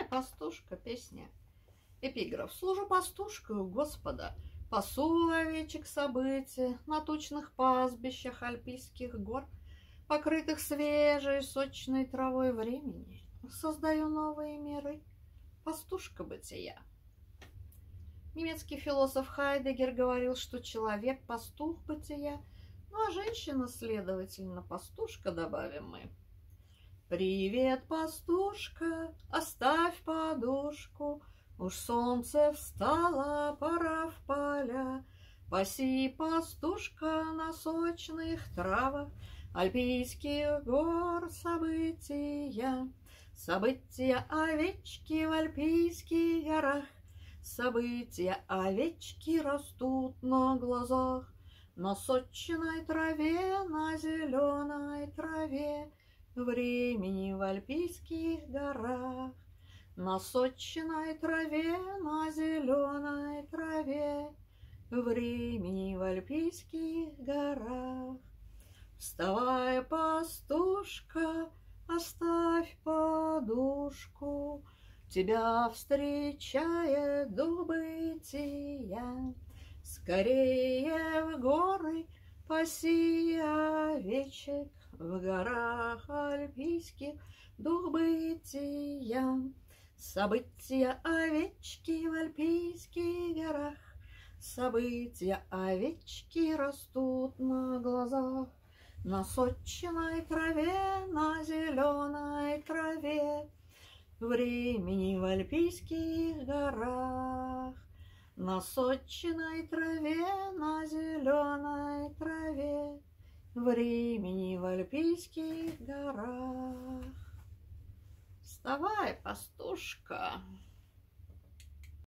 пастушка, песня. Эпиграф. Служу пастушкой у Господа, пасу овечек события на тучных пастбищах альпийских гор, покрытых свежей сочной травой времени. Создаю новые миры, пастушка бытия. Немецкий философ Хайдеггер говорил, что человек – пастух бытия, ну а женщина, следовательно, пастушка, добавим мы. Привет, пастушка, оставь подушку, уж солнце встало, пора в поля. Паси, пастушка, на сочных травах альпийских гор события. События овечки в альпийских горах, события овечки растут на глазах, на сочной траве, на зеленой траве, времени в альпийских горах. На сочной траве, на зеленой траве, времени в альпийских горах. Вставай, пастушка, оставь подушку, тебя встречает дух бытия. Скорее в горы паси овечек, в горах альпийских дух бытия. События овечки в альпийских горах, события овечки растут на глазах, на сочной траве, на зеленой траве, времени в альпийских горах. На сочной траве, на зеленой траве, времени в альпийских горах. Вставай, пастушка!